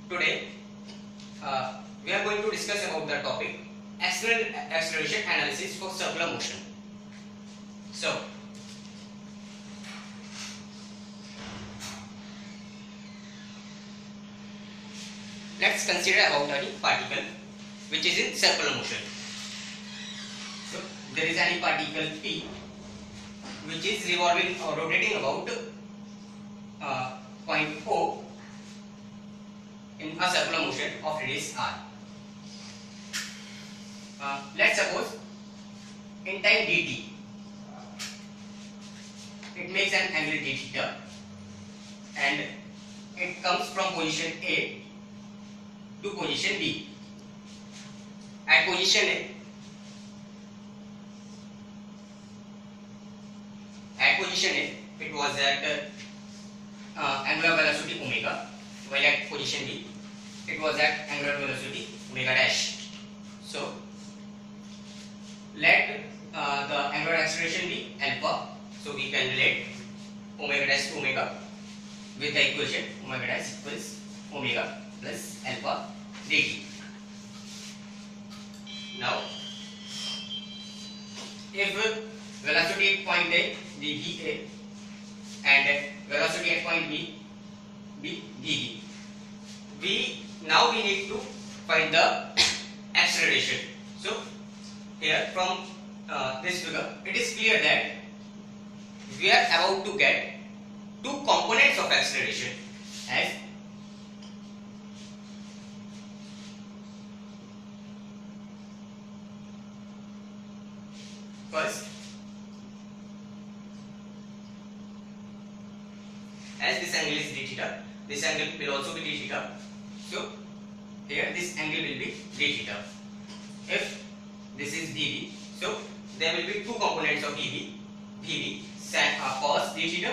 Today we are going to discuss about the topic acceleration analysis for circular motion. So let's consider about any particle which is in circular motion. So there is any particle P which is revolving or rotating about point O in a circular motion of radius r. Let's suppose in time dt it makes an angle d theta and it comes from position A to position B. At position A, it was at angular velocity omega, while at position B it was at angular velocity omega dash. So let the angular acceleration be alpha. So we can relate omega dash to omega with the equation omega dash equals omega plus alpha dt. Now if velocity at point A dva and velocity at point B dv, we need to find the acceleration. So here from this figure it is clear that we are about to get two components of acceleration as first, as this angle is d theta, this angle will also be d theta. So here this angle will be d theta. If this is dv, so there will be two components of dv, dv sin cos d theta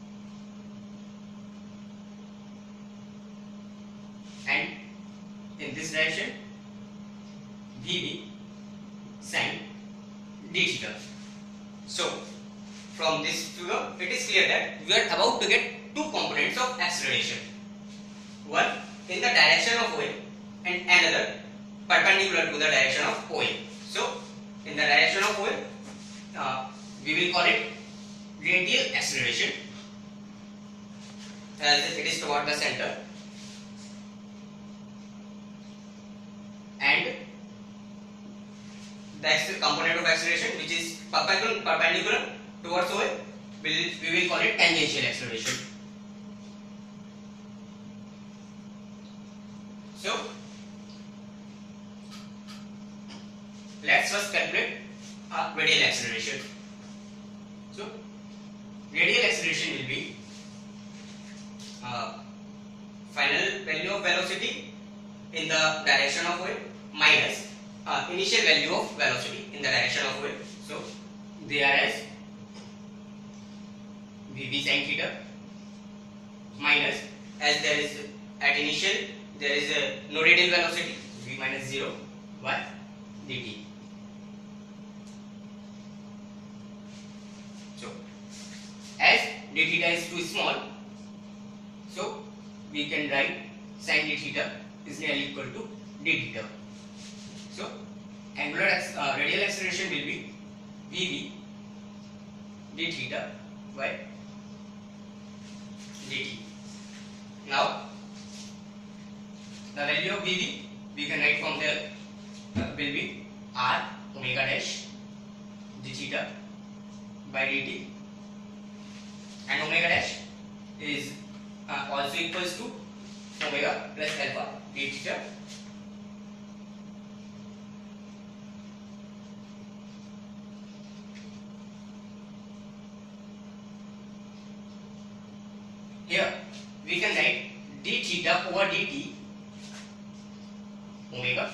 and in this direction dv sin d theta. So from this figure it is clear that we are about to get two components of acceleration, one in the direction of OA and another perpendicular to the direction of OA. So in the direction of OA we will call it radial acceleration as it is toward the center, and the component of acceleration which is perpendicular towards OA we will call it tangential acceleration. So let's first calculate radial acceleration. So radial acceleration will be final value of velocity in the direction of OA minus initial value of velocity in the direction of OA. So they are as Vv sin theta minus, as there is at initial there is no radial velocity, v minus 0 y dt. So as d theta is too small, so we can write sin d theta is nearly equal to d theta. So angular radial acceleration will be Vv d theta by dt. Now the value of Vv we can write from there will be r omega dash d theta by dt, and omega dash is also equals to omega plus alpha d theta. Here we can write d theta over dt omega.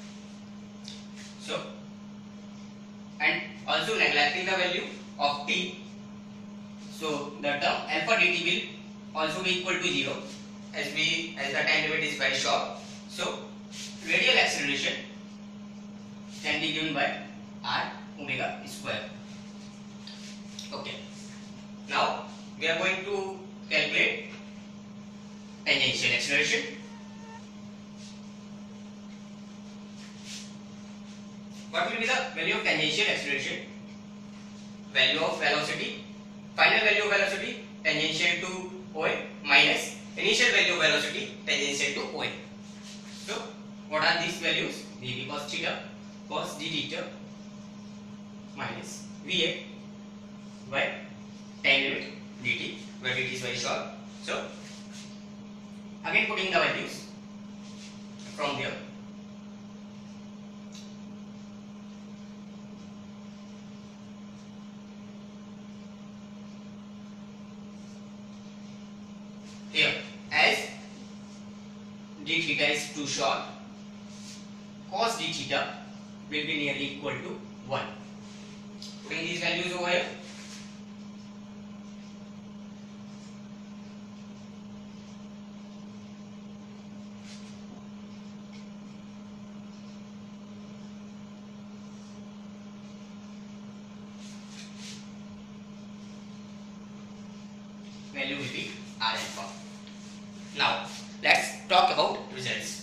So and also neglecting the value of t, so the term alpha dt will also be equal to 0 as the time limit is very short. So radial acceleration can be given by r omega square. Okay. Now we are going to calculate tangential acceleration. what will be the value of tangential acceleration, value of velocity, final value of velocity tangential to OA minus initial value of velocity tangential to OA. So what are these values? Vb cos theta cos d theta minus Va by time limit dt, where dt is very short. So again putting the values from there. Here, as d theta is too short, cos d theta will be nearly equal to 1. Putting these values over here. Value will be R alpha. Now let's talk about results.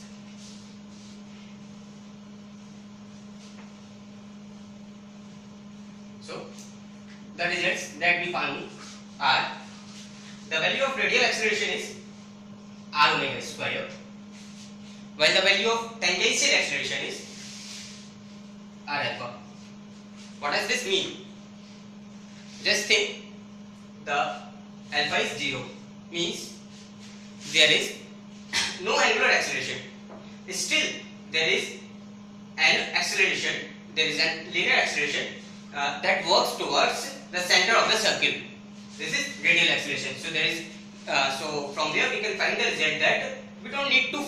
So the results that we found are: the value of radial acceleration is r omega square, while the value of tangential acceleration is r alpha. What does this mean? Just think, the alpha is 0, means there is no angular acceleration. Still there is an acceleration, there is a linear acceleration that works towards the center of the circle. This is radial acceleration. So there is so from there we can find the result that we don't need to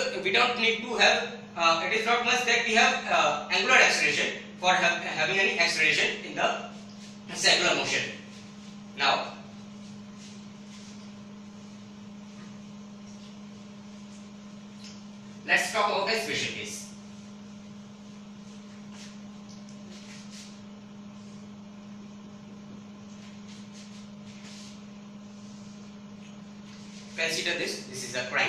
have it is not must that we have angular acceleration for having any acceleration in the circular motion. Now let's talk about a special case. Consider this is a crank.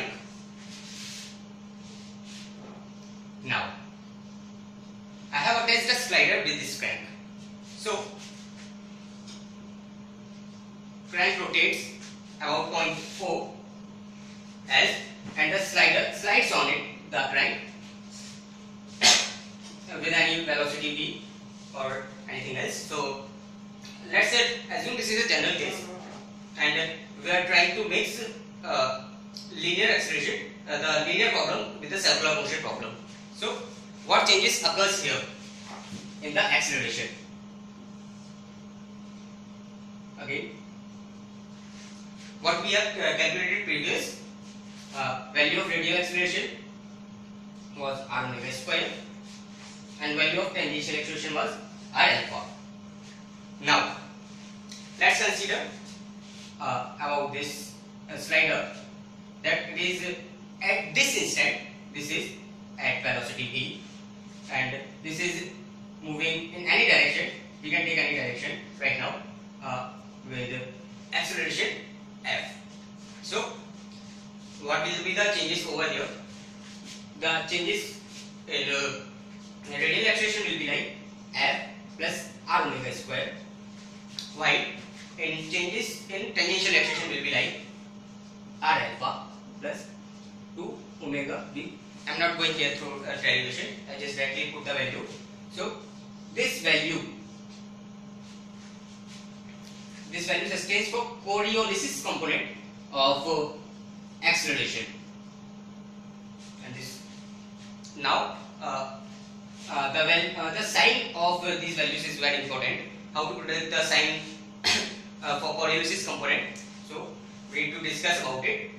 Now I have attached a slider with this crank. So crank rotates about 0.4 as, and the slider slides on it, the crank, with any velocity v or anything else. So let's say, assume this is a general case and we are trying to mix linear acceleration, the linear problem with the circular motion problem. So what changes occurs here in the acceleration? Again, what we have calculated previous, value of radial acceleration was r omega square and value of tangential acceleration was r alpha. Now let's consider about this slider, that it is at this instant, this is at velocity v and this is moving in any direction. We can take any direction right now with acceleration f. So what will be the changes over here? The changes in radial acceleration will be like f plus r omega square, while in changes in tangential acceleration will be like r alpha plus 2 omega v. I am not going here through derivation, I just directly put the value. So this value sustains for Coriolis component of acceleration. And this now the sign of these values is very important. How to predict the sign for Coriolis component? So we need to discuss about it.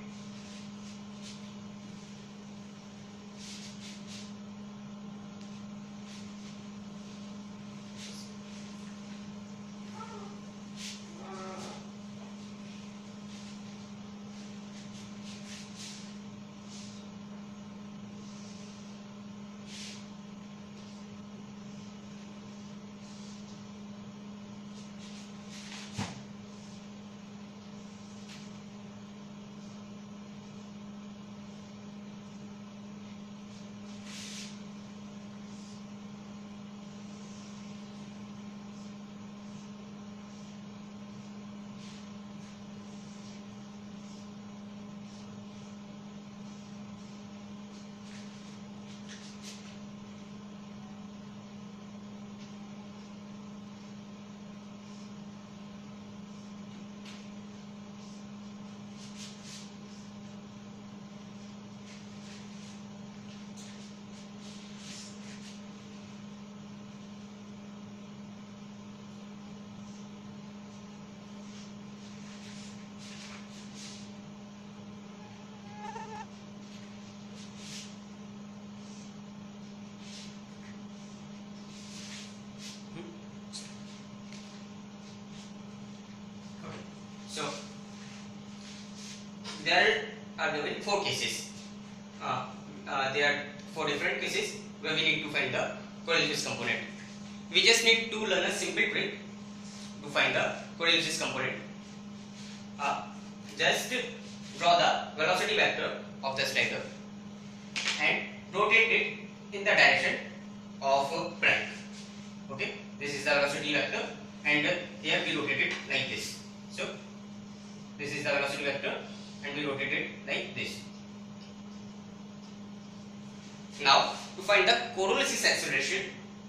there are given 4 cases. There are 4 different cases where we need to find the coriolis component. We just need to learn a simple trick to find the coriolis component. Just draw the velocity vector of the slider and rotate it in the direction of Planck. Okay, this is the velocity vector, and here we rotate it like this. So this is the velocity vector, and we rotate it like this. Now to find the coriolis acceleration,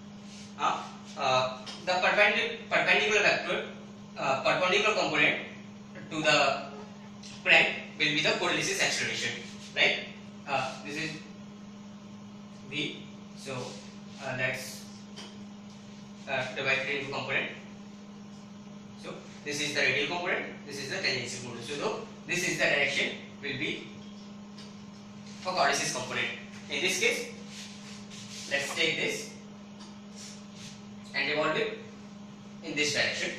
the perpendicular vector, perpendicular component to the Planck will be the coriolis acceleration, right? This is V. So let's divide it into component. So this is the radial component, this is the tangential component. So this is the direction will be for coriolis component. In this case, let's take this and revolve it in this direction.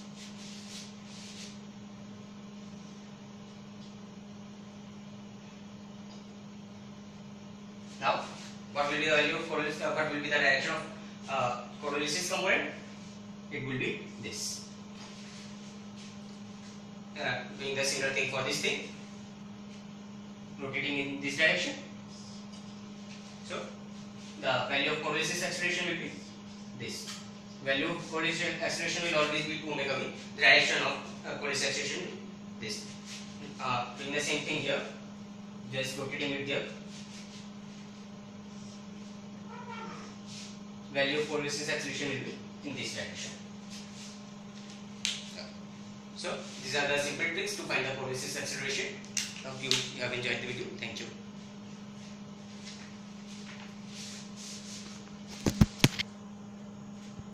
Now, what will be the value of coriolis? What will be the direction of coriolis component? It will be this. Doing the similar thing for this thing, rotating in this direction. So the value of coriolis acceleration will be this. Value of coriolis acceleration will always be 2 omega v. The direction of coriolis acceleration will be this. Doing the same thing here, just rotating it here. Value of coriolis acceleration will be in this direction. So these are the simple tricks to find the coriolis acceleration. Hope you have enjoyed the video. Thank you.